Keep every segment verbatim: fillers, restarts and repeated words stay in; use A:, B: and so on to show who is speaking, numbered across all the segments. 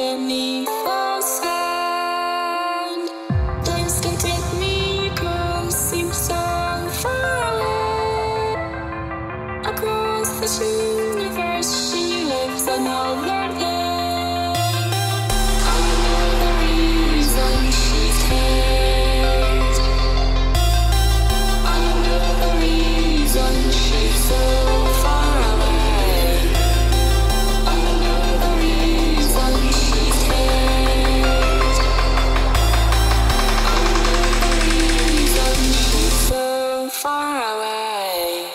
A: underneath the sand. Just to take me across seems so far away. Across this universe, she lives another day. I know the reason she's here. I know the reason she's so far away. I know the reason she's here. I know the reason she's so far away.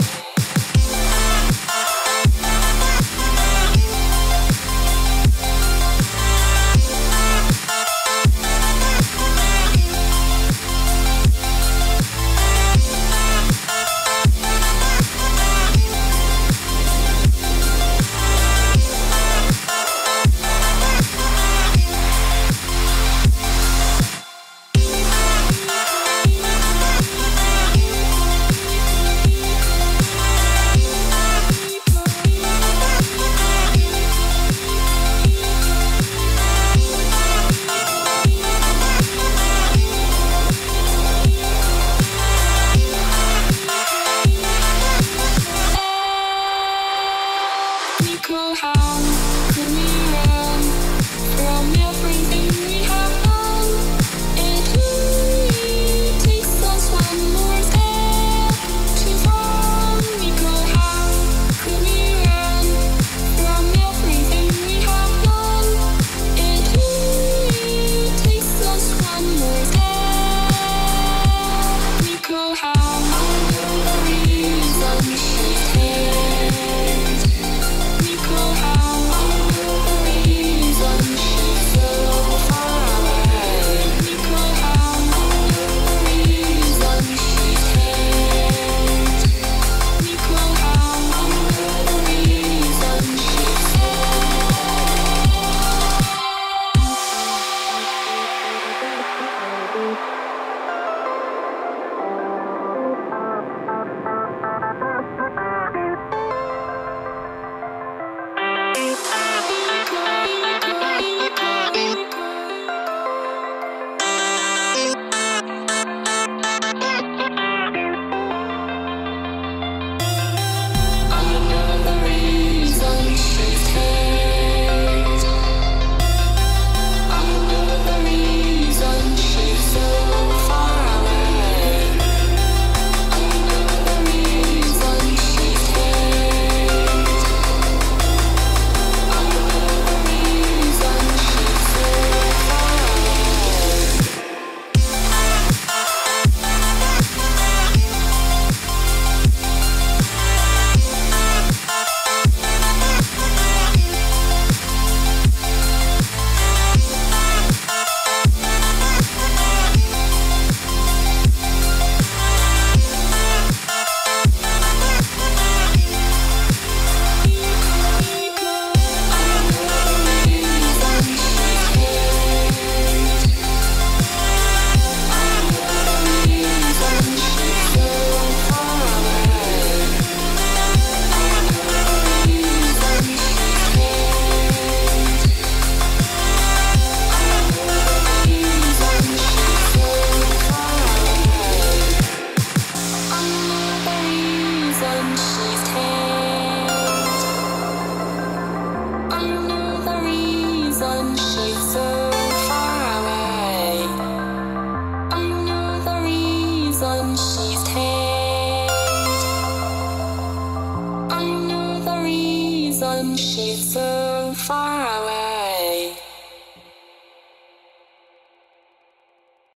A: Nico, how could we run from everything we have done? It only takes us one more step to fall. Nico, how could we run from everything we have done? It only takes us one more step. Nico, how I know the reason she's here. Nico, how I know the reason she's so far away. Nico, how I know the reason she's here. Nico, how I know the reason she's she's so far away.